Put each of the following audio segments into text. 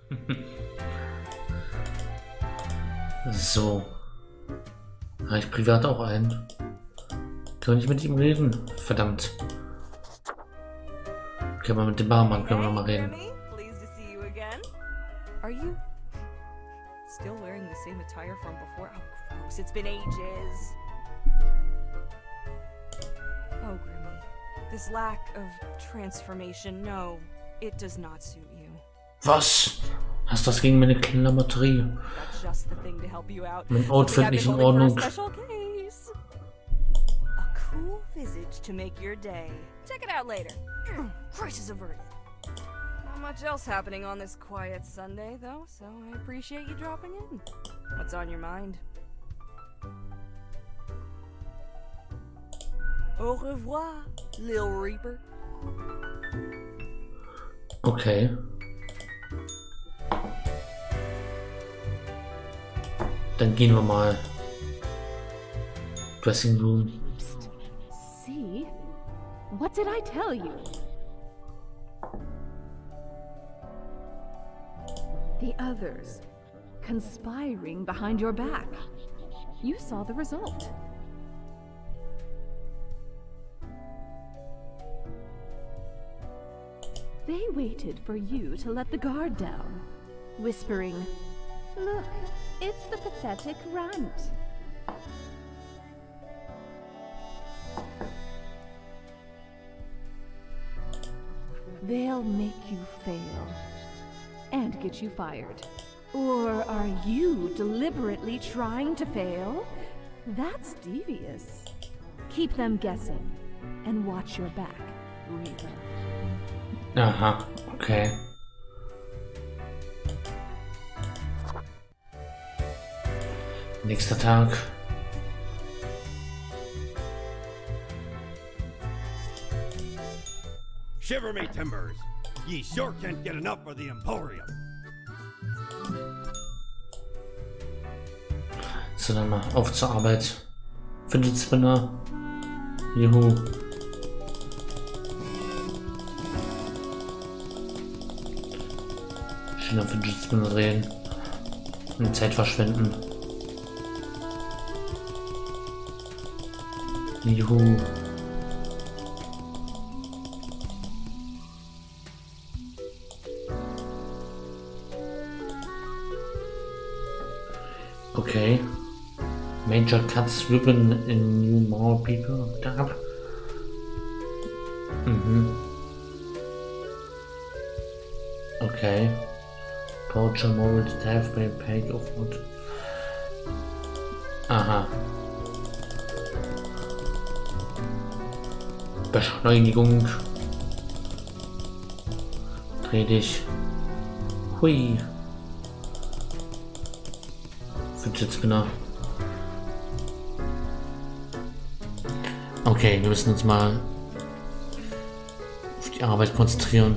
So. Reicht privat auch ein. Können wir nicht mit ihm reden? Verdammt. Können wir mit dem Barmann können wir noch mal reden. Are you still wearing the same attire from before? Oh, gross. It's been ages. Oh, Grimmy. This lack of transformation, no, it does not suit you. Was? Hast du das gegen meine Klamotterie? That's just the thing to help you out. Mein Outfit nicht in Ordnung. A cool visage to make your day. Check it out later. Crisis averted. Not much else happening on this quiet Sunday, though, so I appreciate you dropping in. What's on your mind? Au revoir, Lil Reaper. Okay. Dann gehen wir mal. Dressing Room. Psst. See? What did I tell you? The others conspiring behind your back. You saw the result. They waited for you to let the guard down, whispering, "Look, it's the pathetic runt." They'll make you fail and get you fired. Or are you deliberately trying to fail? That's devious. Keep them guessing and watch your back, Reaper. Aha, okay. Nächster Tag. Shiver me timbers. Ye sure can't get enough of the Emporium. So, dann mal auf zur Arbeit. Fidget Spinner. Juhu. Schön am Fidget Spinner drehen. Und Zeit verschwenden. Juhu. Okay. Major cuts ribbon in new more people. Da. Mhm. Okay. Culture moral staff by page of wood. Aha. Beschleunigung. Dreh dich. Hui. Fidget Spinner. Okay, wir müssen uns mal auf die Arbeit konzentrieren.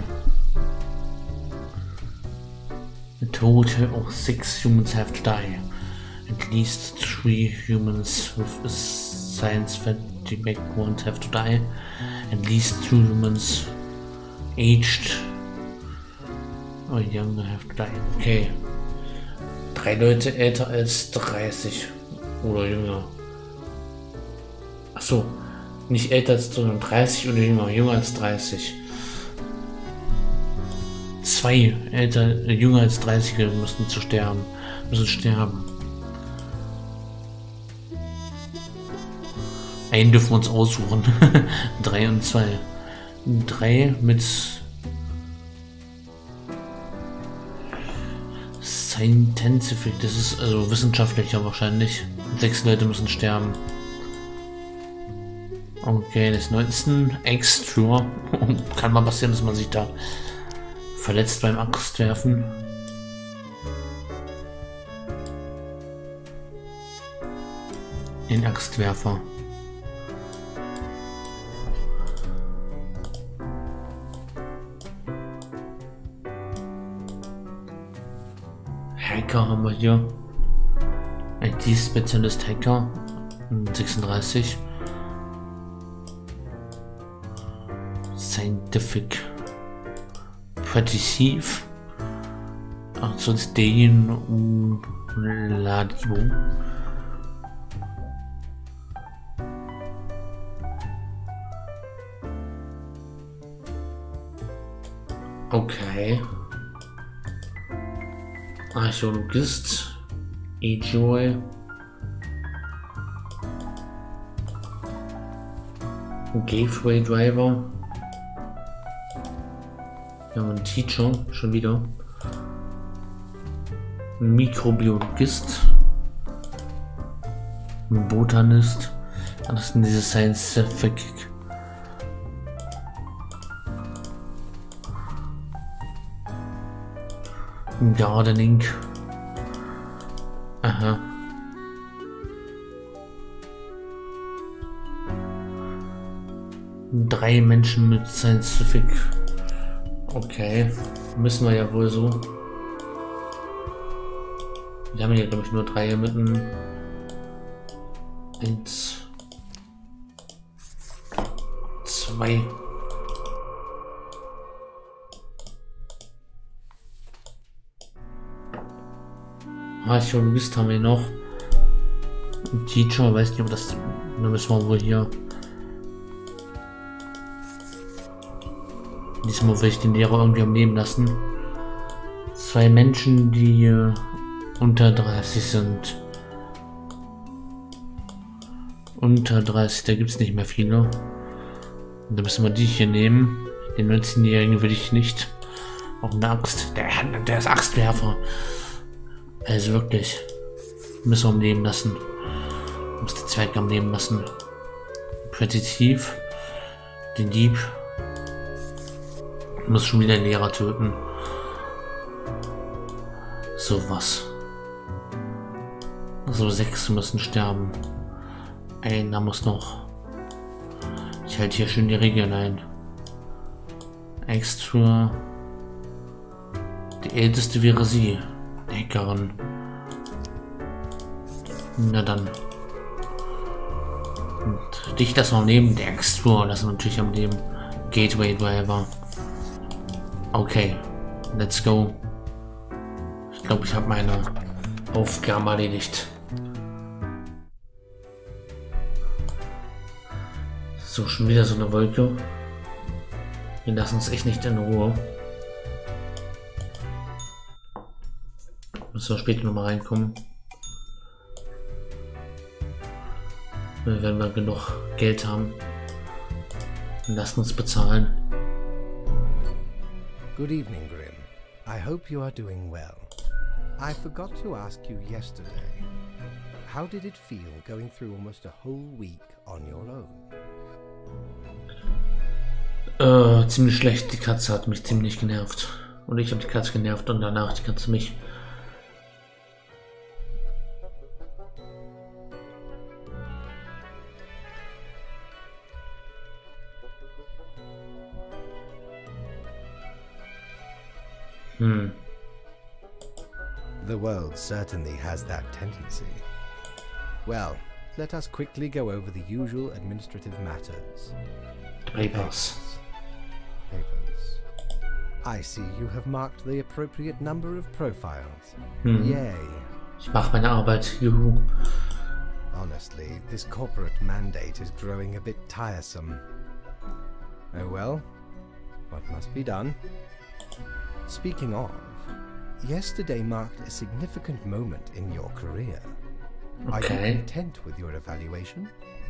A total of 6 humans have to die. At least 3 humans with a science fatigue background have to die. At least 2 humans aged or younger have to die. Okay. 3 Leute älter als 30 oder jünger. Achso, nicht älter als 30 oder jünger als 30. 2 jünger als 30 müssen sterben. Einen dürfen wir uns aussuchen. 3 und 2. 3 mit Scientific, das ist also wissenschaftlicher wahrscheinlich. 6 Leute müssen sterben. Okay, das 19. Extra. Kann mal passieren, dass man sich da verletzt beim Axtwerfen. Den Axtwerfer. Hacker haben wir hier. IT-Spezialist Hacker. 36. Scientific. Pretty thief. sonst den Umladung. Okay. Archäologist. Ejoy. Gateway Driver. Ja, ein Teacher, schon wieder. Ein Mikrobiologist. Ein Botanist. Das sind diese Scientific. Ein Gardening. Aha. Drei Menschen mit Scientific. Okay, müssen wir ja wohl so. Wir haben hier, glaube ich, nur drei mit einem 1, 2. Archäologist haben wir noch. Ein Teacher, weiß nicht, ob das. Da müssen wir wohl hier. Diesmal will ich den Lehrer irgendwie am Leben lassen. Zwei Menschen, die unter 30 sind. Unter 30, da gibt es nicht mehr viele. Und da müssen wir die hier nehmen. Den 19-Jährigen will ich nicht. Auch eine Axt. Der ist Axtwerfer. Also wirklich. Müssen wir am Leben lassen. Muss den Zwerg am Leben lassen. Präzitiv. Den Dieb. Muss schon wieder den Lehrer töten. Sowas. So 6 müssen sterben. Einer muss noch. Ich halte hier schön die Regeln ein. Extra. Die älteste wäre sie. Hackerin. Na dann. Und dich das noch neben der Extra. Das ist natürlich am Leben. Gateway Driver. Okay, let's go. Ich glaube, ich habe meine Aufgaben erledigt. So, schon wieder so eine Wolke. Wir lassen uns echt nicht in Ruhe. Müssen wir später nochmal reinkommen. Wenn wir genug Geld haben. Dann lassen uns bezahlen. Good evening, Grim. I hope you are doing well. I forgot to ask you yesterday. How did it feel going through almost a whole week on your own? Ziemlich schlecht. Die Katze hat mich ziemlich genervt. Und ich habe die Katze genervt und danach die Katze mich. The world certainly has that tendency. Well, let us quickly go over the usual administrative matters. Papers. Papers. I see you have marked the appropriate number of profiles. Yay. Ich mache meine Arbeit. Juhu. Honestly, this corporate mandate is growing a bit tiresome. Oh well, what must be done? Speaking of, yesterday marked a significant moment in your career. Are you content with your evaluation?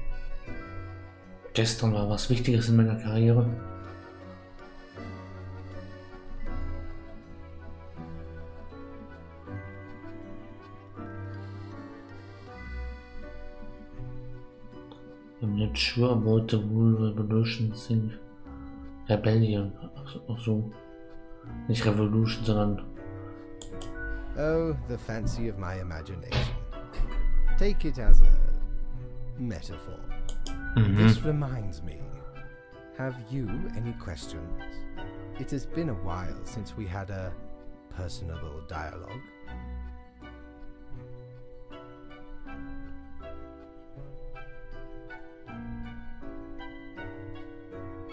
Gestern war was Wichtiges in meiner Karriere. I'm not sure about the whole revolution thing. Rebellion. Ach so. Nicht Revolution, sondern... Oh, the fancy of my imagination. Take it as a metaphor. This reminds me. Have you any questions? It has been a while since we had a personable dialogue.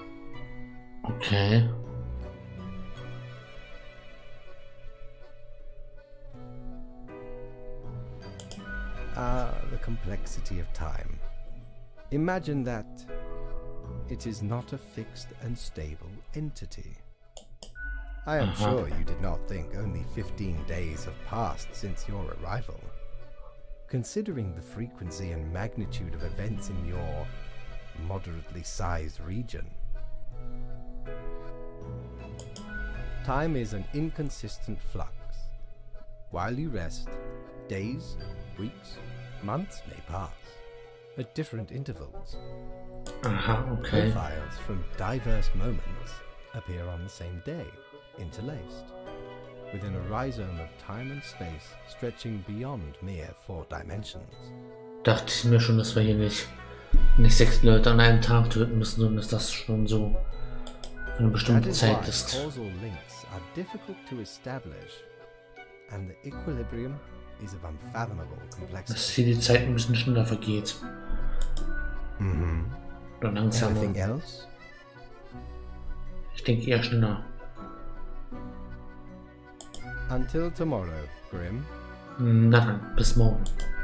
Okay. The complexity of time. Imagine that it is not a fixed and stable entity. I am sure you did not think only 15 days have passed since your arrival. Considering the frequency and magnitude of events in your moderately sized region. Time is an inconsistent flux. While you rest, days, weeks, months may pass at different intervals. Okay. Profiles from diverse moments appear on the same day, interlaced, within a rhizome of time and space stretching beyond mere 4 dimensions. Dachte ich mir schon, dass wir hier nicht 6 Leute an einem Tag töten müssen, sondern dass das schon so eine bestimmte Zeit ist. Causal links are difficult to establish, and the equilibrium is of unfathomable complexity. Dass hier die Zeit ein bisschen schneller vergeht. Oder langsamer. Anything else? Ich denke eher schneller. Until tomorrow, Grimm. Na dann, bis morgen.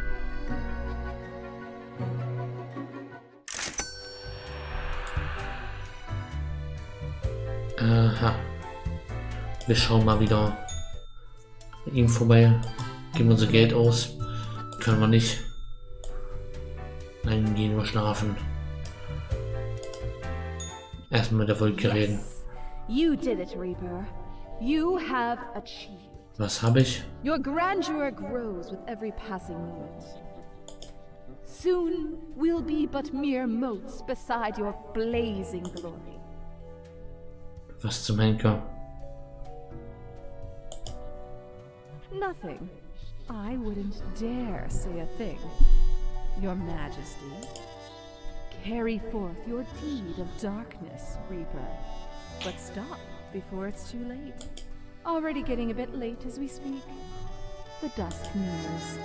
Aha. Wir schauen mal wieder bei ihm vorbei. Geben unser Geld aus. Können wir nicht. Nein, gehen wir schlafen. Erstmal mit der Wolke reden. You did it, Reaper. You have achieved. Was habe ich? Your grandeur grows with every passing moment. Soon we'll be but mere motes beside your blazing glory. Was zum Henker? Nothing. I wouldn't dare say a thing. Your Majesty. Carry forth your deed of darkness, Reaper. But stop before it's too late. Already getting a bit late as we speak. The dusk nears.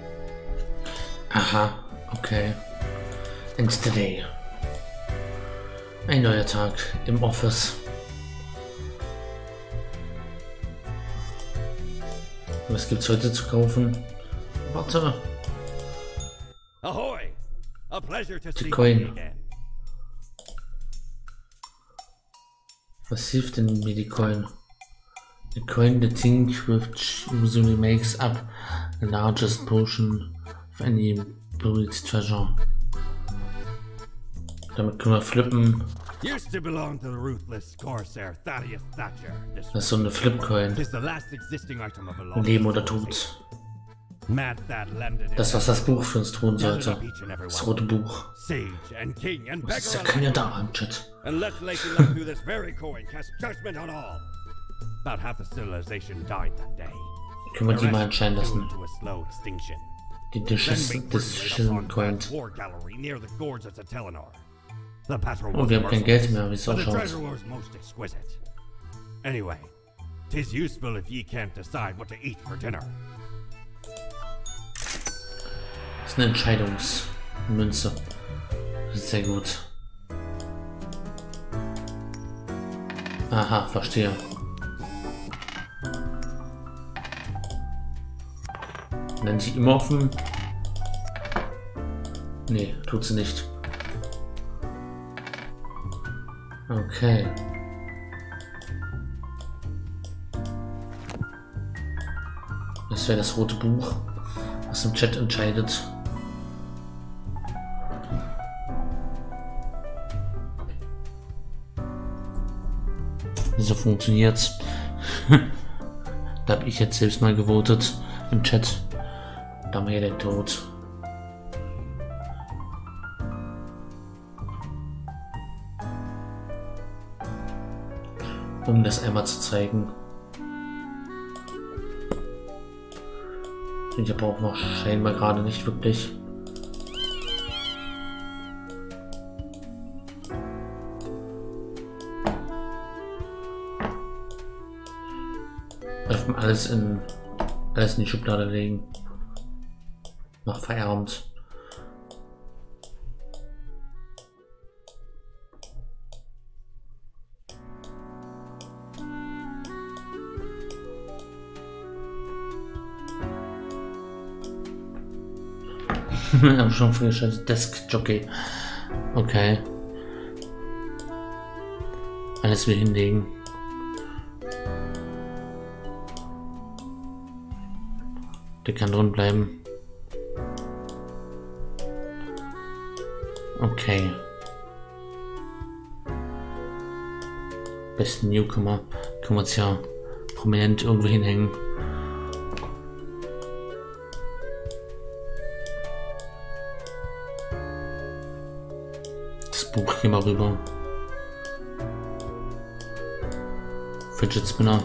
Aha, okay. Next day. Ein neuer Tag im Office. Was gibt's heute zu kaufen? Warte. Ahoy! A pleasure to see Coin. you again. Was hilft denn mir die Coin? The coin, the thing which usually makes up the largest portion of any buried treasure. Damit können wir flippen. Used to belong to the ruthless Corsair Thaddeus Thatcher. Das ist so eine Flip-Coin. Is the last existing item of a long Leben oder Tod. Mad Thad lended it. Das, was das Buch für uns tun Gathered sollte. up each and every Das one. rote Buch. Sage and king and Das ist ja beggar keiner alike. da im Chat. And let Lady Luck through this very coin cast judgment on all. About half the civilization died that day. Können wir The die mal rest entscheiden lassen. doomed to a slow extinction. Die Then make Decision Coin. war gallery near the gorges of Telenor. The battle Oh, was wir haben kein merciless, Geld mehr, wie es but the ausschaut. treasure was most exquisite. Anyway, 'tis useful if ye can't decide what to eat for dinner. Das ist eine Entscheidungsmünze. Das ist sehr gut. Aha, verstehe. Nennt sie immer offen? Nee, tut sie nicht. Okay. Das wäre das rote Buch, was im Chat entscheidet. So funktioniert's. Da habe ich jetzt selbst mal gewotet im Chat. Da haben wir ja den Tod. Um das einmal zu zeigen. Den hier brauchen wir scheinbar gerade nicht wirklich. Einfach mal alles in die Schublade legen. Noch verärmt. Hab schon freigeschaltet. Desk Jockey. Okay. Alles wieder hinlegen. Der kann drin bleiben. Okay. Besten Newcomer. Können wir uns ja prominent irgendwo hinhängen. Das Buch hier mal rüber. Fidget Spinner.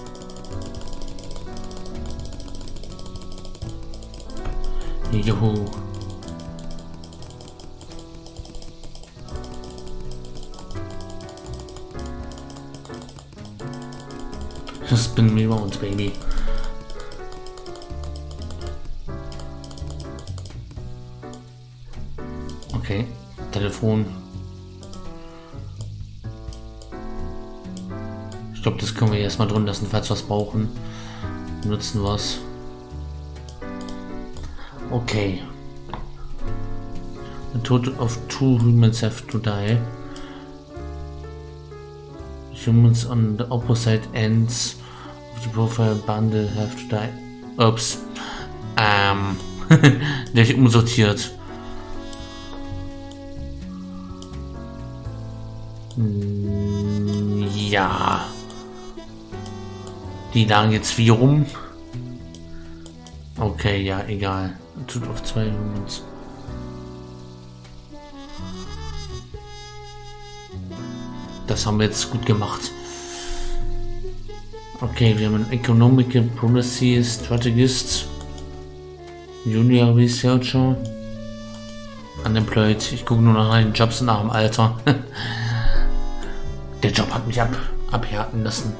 Juhu. Spin me round, baby. Okay, Telefon. Ich glaube, das können wir erstmal drin lassen, falls wir es brauchen. Nutzen wir es. Okay. The total of 2 humans have to die. Humans on the opposite ends of the profile bundle have to die. Ups. Der ist umsortiert. Ja. Die lagen jetzt wie rum. Okay, ja, egal. Tut auf 2 Humans. Das haben wir jetzt gut gemacht. Okay, wir haben einen Economical Policy Strategist, Junior Researcher, Unemployed. Ich gucke nur nach den Jobs nach dem Alter. Der Job hat mich abhärten lassen.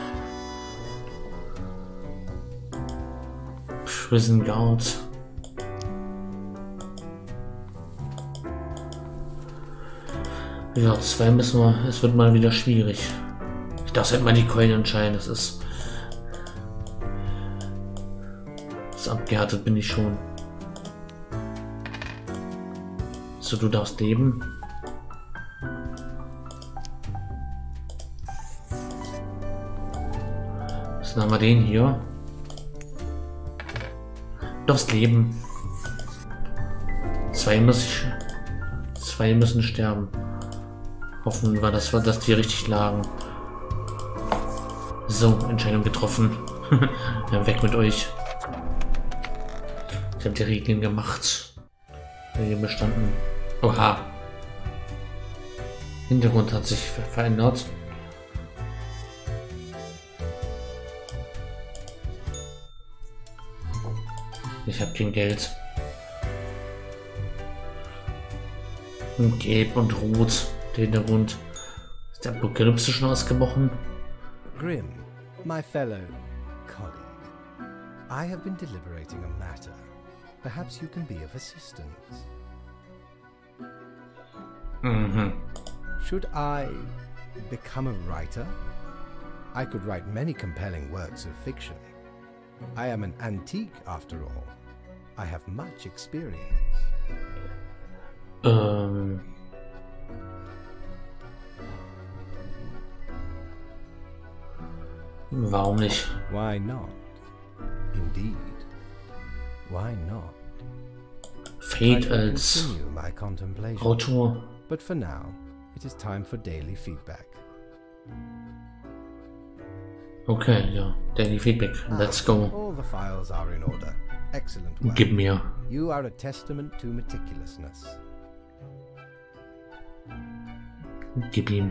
Prison Guard. Ja, 2 müssen wir. Es wird mal wieder schwierig. Ich darf halt mal die Coin entscheiden. Das ist. Abgehärtet bin ich schon. So, du darfst leben. Dann haben wir den hier. Du darfst leben. 2 müssen sterben. Hoffen wir, dass die richtig lagen. So, Entscheidung getroffen. Ja, weg mit euch. Ich habe die Regeln gemacht. Regeln bestanden. Oha. Hintergrund hat sich verändert. Ich habe kein Geld. Und gelb und rot. Der Hintergrund. Ist der Apokalypse schon ausgebrochen? Grimm, my fellow colleague, I have been deliberating a matter. Perhaps you can be of assistance. Should I become a writer? I could write many compelling works of fiction. I am an antique after all. I have much experience. Warum nicht? Why not? Indeed. Why not? Fate als continue my contemplation. Autor. But for now, it is time for daily feedback. Okay, ja. Daily Feedback. Let's go. All the files are in order. Excellent work. Gib mir. You are a testament to meticulousness. Gib ihm.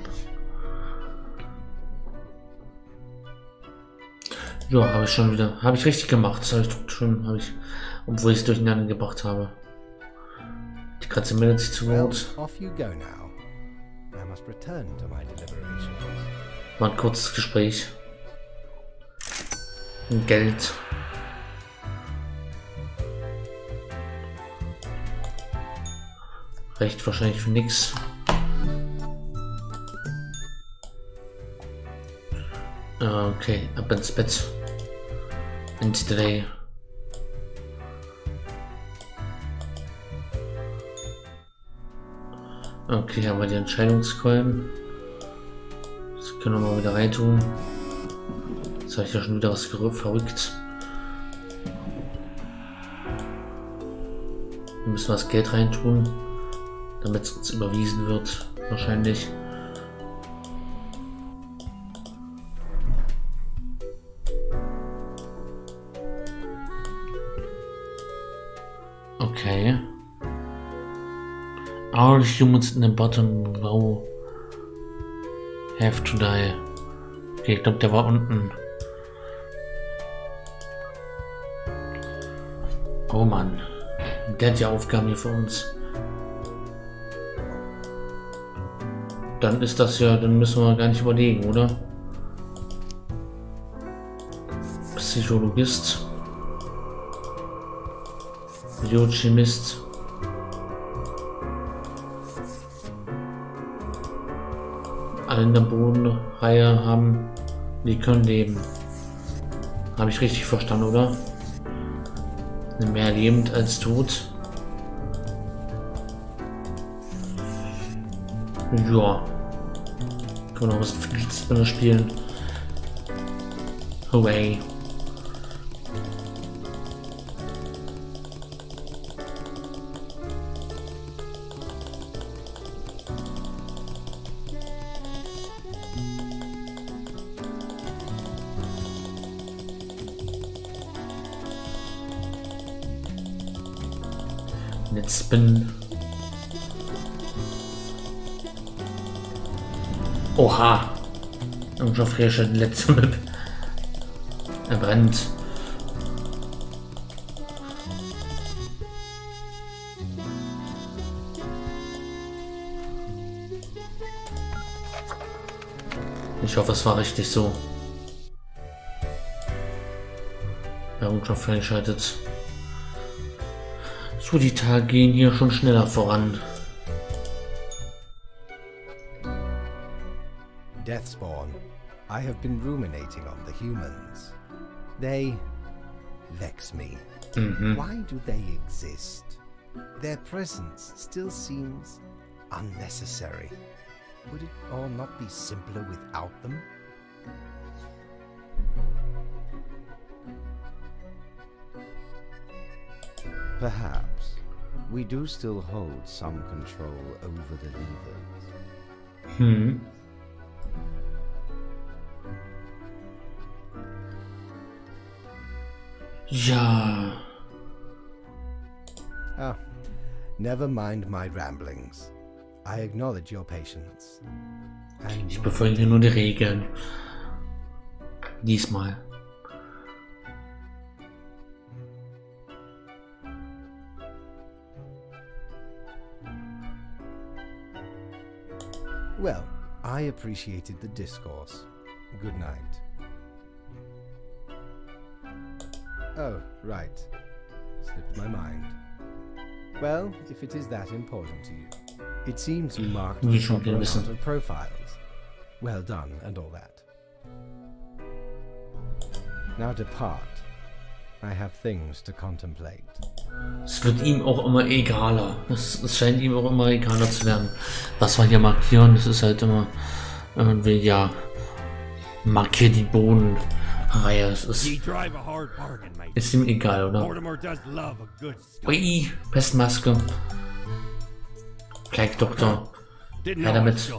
Ja, habe ich schon wieder. Habe ich richtig gemacht. Das habe ich schon, obwohl ich es durcheinander gebracht habe. Die Katze meldet sich zu Wort. Off you go now. I must return to my deliberations. War ein kurzes Gespräch. Geld. Reicht wahrscheinlich für nix. Okay, ab ins Bett. Ins Dreh. Okay, haben wir die Entscheidungskeulen. Das können wir mal wieder reintun. Jetzt habe ich ja schon wieder was verrückt. Wir müssen das Geld reintun, damit es uns überwiesen wird. Wahrscheinlich. Okay. All humans in the bottom row have to die. Okay, ich glaube, der war unten. Oh Mann. Der hat ja Aufgaben hier für uns. Dann ist das ja, dann müssen wir gar nicht überlegen, oder? Psychologist. Biochemist. Alle in der Bodenreihe haben, die können leben. Habe ich richtig verstanden, oder? Mehr lebend als tot. Ja. Können wir noch was Spinner spielen. Hooray. Let's spin. Oha! Und Geoffrey schon die letzte Map. Er brennt. Ich hoffe, es war richtig so. Werbung schon freigeschaltet. So, die Tage gehen hier schon schneller voran. Deathspawn, I have been ruminating on the humans. They vex me. Why do they exist? Their presence still seems unnecessary. Would it all not be simpler without them? Perhaps we do still hold some control over the levers. Ja. Ah, never mind my ramblings. I acknowledge your patience. And Ich befolge nur die Regeln. Diesmal. well, I appreciated the discourse. Good night. Oh, right. Slipped my mind. Well, if it is that important to you. It seems you marked Wie the schon proper wissen. amount of profiles. Well done and all that. Now depart. I have things to contemplate. Es wird ihm auch immer egaler. Es scheint ihm auch immer egaler zu werden. Was wir hier markieren, das ist halt immer irgendwie, ja, markier die Bodenreihe. Es ist ihm egal, oder? Ui, Pestmaske. Plague-Doktor. Ja, damit.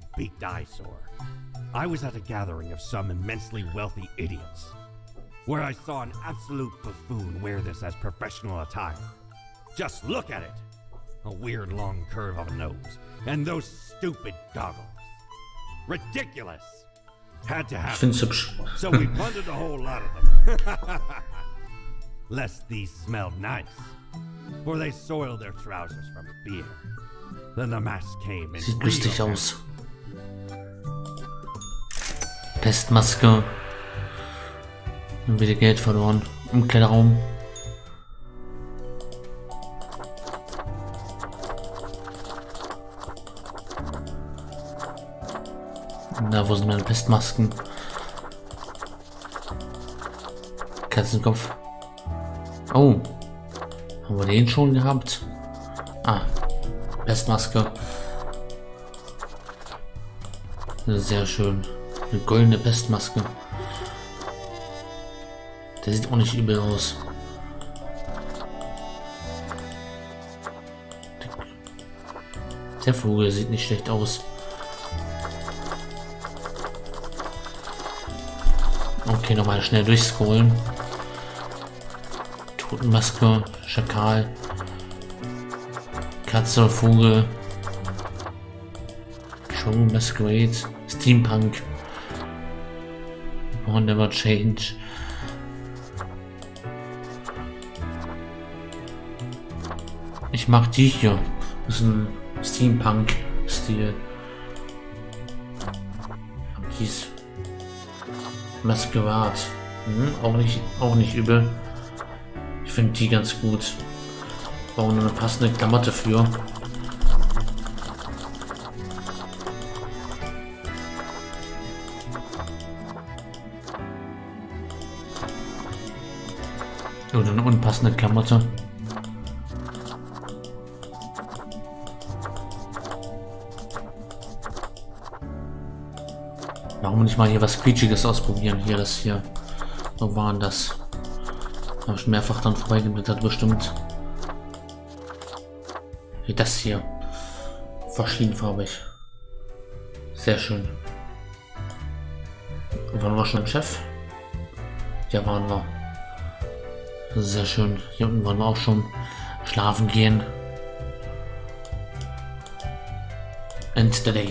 I was at a gathering of some immensely wealthy idiots, where I saw an absolute buffoon wear this as professional attire. Just look at it! A weird long curve of a nose, and those stupid goggles. Ridiculous! Had to Ich happen. find's hübsch. So we plundered a whole lot of them. Lest these smelled nice, for they soiled their trousers from beer. Then the mask came and Sieht lustig aus. Pestmaske. Und wieder Geld verloren. Im Kellerraum. Na, wo sind meine Pestmasken? Katzenkopf. Oh. Haben wir den schon gehabt? Ah. Pestmaske. Sehr schön. Eine goldene Pestmaske. Der sieht auch nicht übel aus. Der Vogel sieht nicht schlecht aus. Okay, nochmal schnell durchscrollen. Totenmaske, Schakal, Katze, Vogel, Show, Masquerade, Steampunk, Will Never Change. Ich mag die hier. Das ist ein Steampunk-Stil. Dies Masquerade. Auch nicht übel. Ich finde die ganz gut. Brauchen eine passende Klamotte für. Oder eine unpassende Klamotte. Warum nicht mal hier was Quietschiges ausprobieren? Hier, das hier. Wo waren das? Habe ich mehrfach dann vorbeigeblättert, bestimmt. Wie das hier. Verschiedenfarbig. Sehr schön. Und waren wir schon im Chef? Ja, waren wir. Sehr schön. Hier unten wollen wir auch schon schlafen gehen. End the day.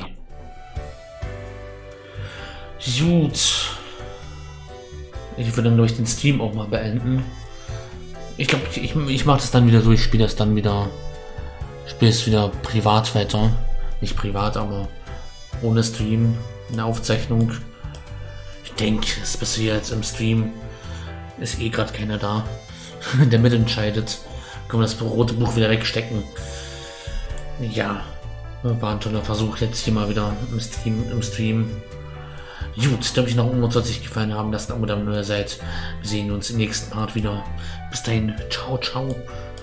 Gut. Ich würde dann durch den Stream auch mal beenden. Ich glaube, ich mache das dann wieder so. Ich spiele das dann wieder. Spiele es wieder privat weiter. Nicht privat, aber ohne Stream. Eine Aufzeichnung. Ich denke, es ist besser jetzt im Stream. Ist eh gerade keiner da, der mitentscheidet. Können wir das rote Buch wieder wegstecken. Ja, war ein toller Versuch jetzt hier mal wieder im Stream. Gut, da euch noch irgendwas euch gefallen haben, lasst ein Abo da, wenn ihr seid. Wir sehen uns im nächsten Part wieder. Bis dahin, ciao, ciao.